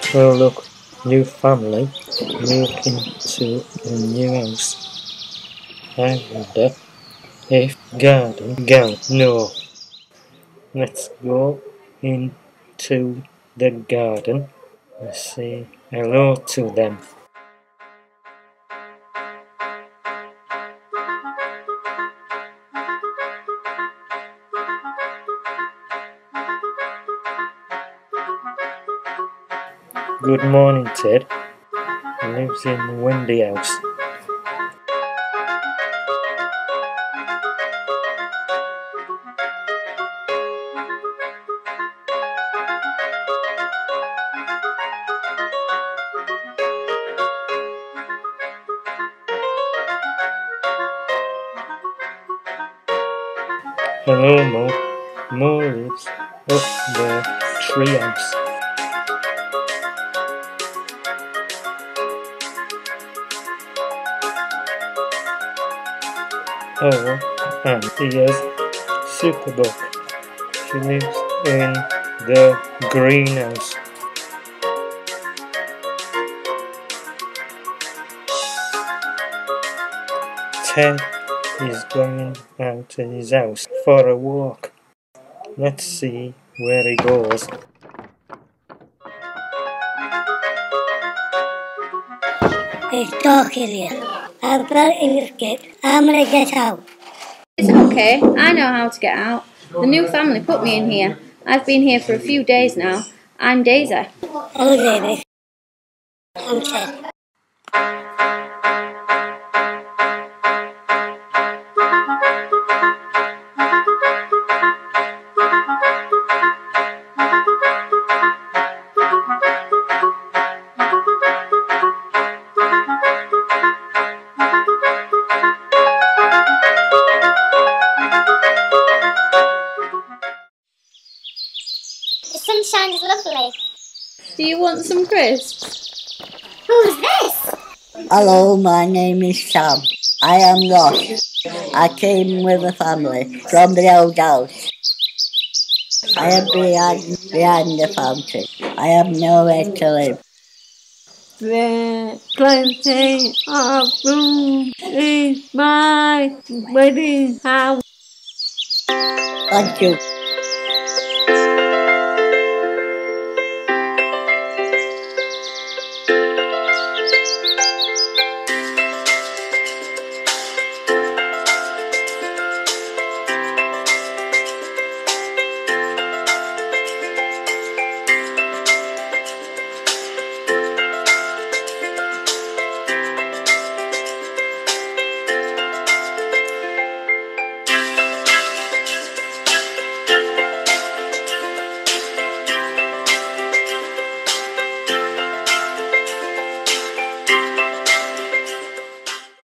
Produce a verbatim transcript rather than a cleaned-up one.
Oh look, new family moved into a new house. I wonder if garden go. No. Let's go into the garden and say hello to them. Good morning, Ted. He lives in the windy house. Hello, Mo. Mo lives up the tree house. Oh, and here's Superbook. She lives in the greenhouse. Ted is going out to his house for a walk. Let's see where he goes. It's dark in here. I'm in the skip. I'm gonna get out. It's okay, I know how to get out. The new family put me in here. I've been here for a few days now. I'm Daisy. Hello, David. I'm Ted. The sunshine is lovely. Do you want some crisps? Who's this? Hello, my name is Sam. I am lost. I came with a family from the old house. I am behind, behind the fountain. I have nowhere to live. There's plenty of room in my wedding house. Thank you.